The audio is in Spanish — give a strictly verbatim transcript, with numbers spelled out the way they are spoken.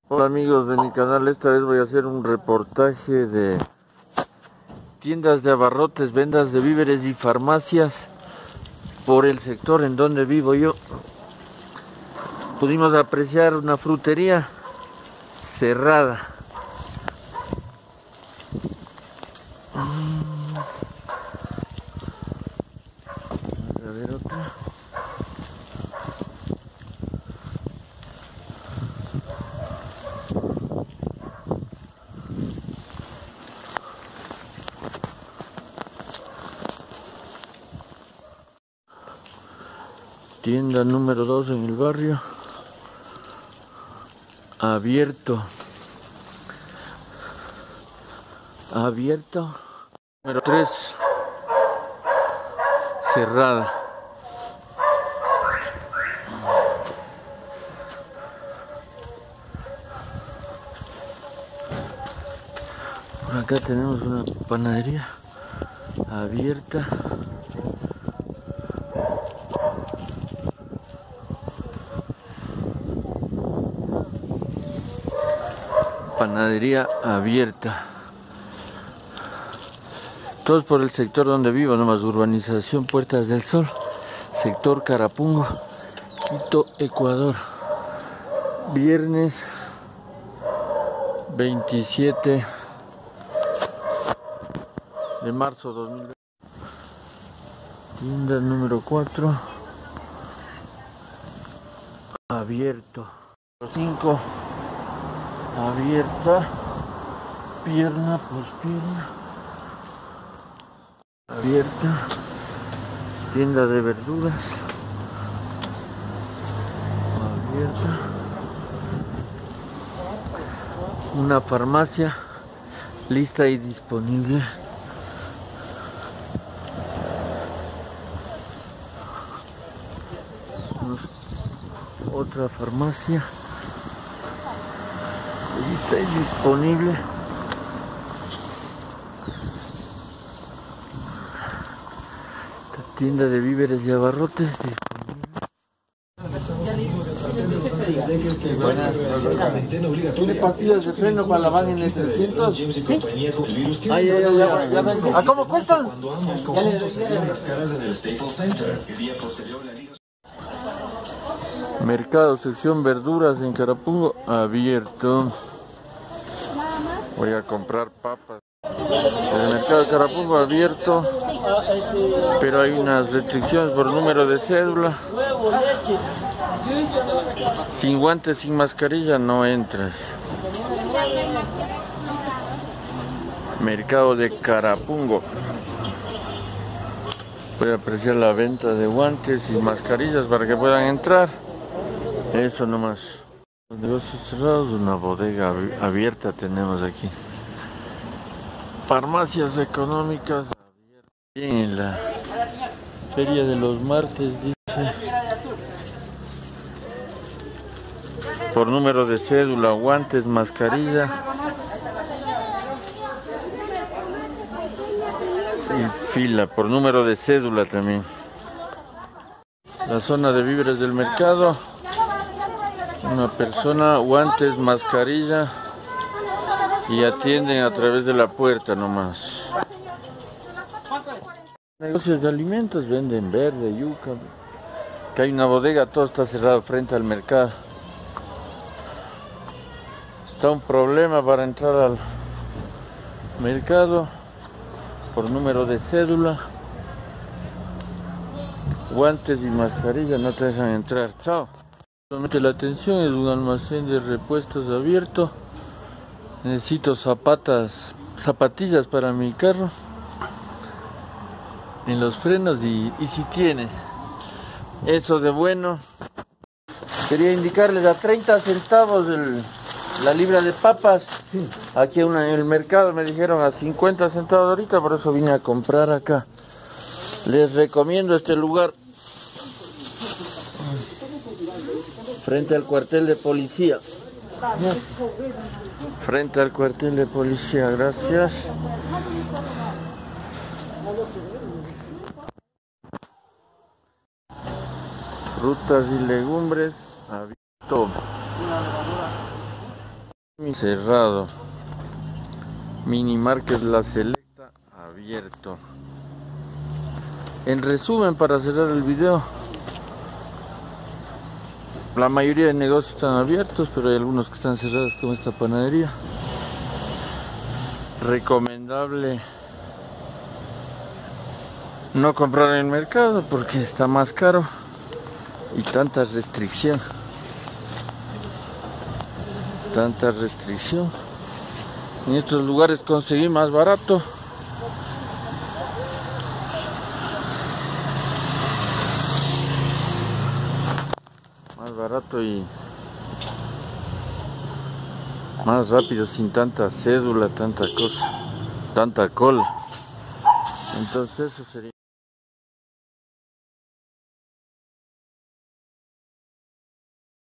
Hola amigos de mi canal, esta vez voy a hacer un reportaje de tiendas de abarrotes, ventas de víveres y farmacias por el sector en donde vivo yo. Pudimos apreciar una frutería cerrada. Vamos a ver otra. Tienda número dos en el barrio, abierto, abierto. Número tres, cerrada. Por acá tenemos una panadería abierta. Panadería abierta. Todos por el sector donde vivo, nomás urbanización Puertas del Sol, sector Carapungo, Quito, Ecuador. Viernes veintisiete de marzo dos mil veinte. Tienda número cuatro, abierto. cinco, abierta, pierna por pierna, abierta. Tienda de verduras, abierta. Una farmacia lista y disponible. Otra farmacia lista y disponible. Esta tienda de víveres y abarrotes disponible. Buenas. ¿Tiene pastillas de freno para la van en el trescientos? Sí. Ay, ay, ay, ya, ya, ya. ¿A cómo cuestan? Mercado, sección verduras en Carapungo, abierto. Voy a comprar papas. El mercado de Carapungo abierto, pero hay unas restricciones por número de cédula. Sin guantes, sin mascarilla no entras. Mercado de Carapungo. Voy a apreciar la venta de guantes y mascarillas para que puedan entrar. Eso nomás. Los negocios cerrados, una bodega abierta tenemos aquí. Farmacias económicas abiertas. En la feria de los martes dice. Por número de cédula, guantes, mascarilla. Y fila, por número de cédula también. La zona de víveres del mercado. Una persona, guantes, mascarilla. Y atienden a través de la puerta nomás. Negocios de alimentos, venden verde, yuca. Que hay una bodega, todo está cerrado frente al mercado. Está un problema para entrar al mercado por número de cédula. Guantes y mascarilla no te dejan entrar. Chao. Solamente la atención, es un almacén de repuestos abierto. Necesito zapatas, zapatillas para mi carro. En los frenos y, y si tiene. Eso de bueno. Quería indicarles a treinta centavos el... la libra de papas. Sí. Aquí una, en el mercado me dijeron a cincuenta centavos ahorita, por eso vine a comprar acá. Les recomiendo este lugar. Frente al cuartel de policía. Frente al cuartel de policía, gracias. Frutas y legumbres abierto. Cerrado. Mini Market La Selecta abierto. En resumen, para cerrar el video, la mayoría de negocios están abiertos, pero hay algunos que están cerrados, como esta panadería. Recomendable no comprar en el mercado porque está más caro y tanta restricción. Tanta restricción. En estos lugares conseguí más barato. Más barato y más rápido, sin tanta cédula, tanta cosa, tanta cola. Entonces eso sería.